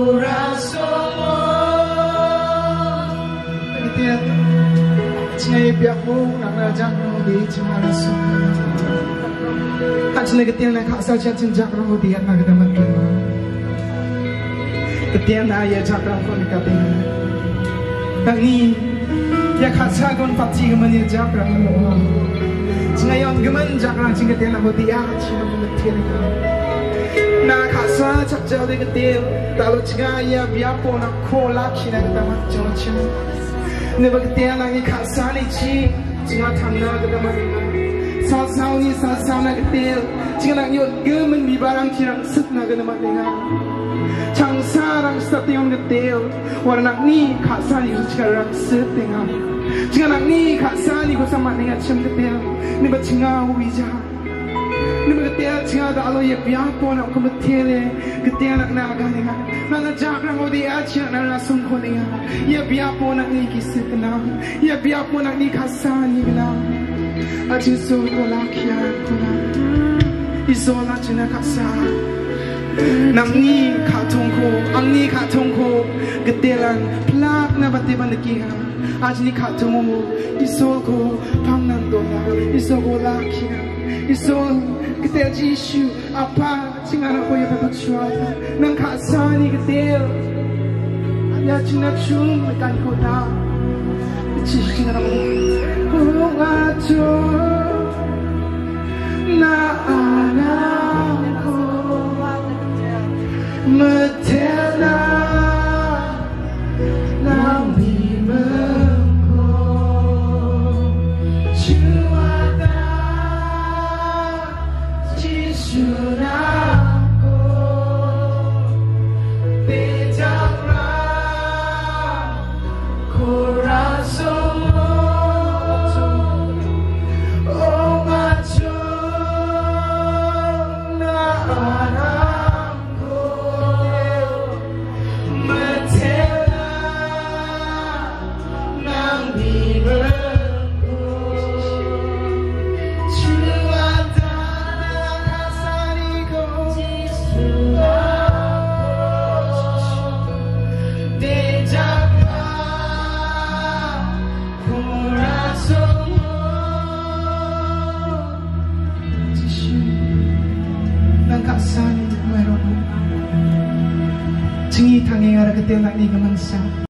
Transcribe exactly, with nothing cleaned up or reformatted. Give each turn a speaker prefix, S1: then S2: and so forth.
S1: coração Ketia Cingai biakmu nak rajak di cimara suka Hajne ketia nak khasa cinjak roh di nak kita makin Ketia nak ya jakram kon katin Tangi ya khasa kon pati kemen ya jakram Cingai on kemen jakram cingai ketia nak dia cima kemetia na khasa chak jao de ketia talo cingai ya biapo nak kola kina kita macam macam ne ba ketia nak ni khasa ni chi cingai thangna kita macam Sao ni sao sao nak ketil, jika nak yot gemen di barang cirang set nak kena mak dengar. Chang sarang stationg ketil, warna ni khasa ni sekarang set dengar. Jika nak ni khasa ni ko sama dengar cem ketil, ni ba cingau bija. Ni ba ketil cingau dah alo ye biapo nak ko betile, ketil nak nak dengar. Nak nak jagrang odi aci nak langsung ko dengar. Ye biapo nak ni kisah kenal, ye biapo nak ni khasa ni kenal. Aji sola kia kuna isola cina kasa nang ni katongko ang ni katongko gedelan plak na bati bandekiha aji ni katongo isoko pangnan doya isoko lakia isol gedel jishu apa cingana ko ya bachua nang kasa ni gedel anya cina chum kan ko na jishu na mo Ngaco na alam ko metela lang bimeng ko cuada cisunam ko bejara corazón Cingi tangi ngara ketil nak ni kemensa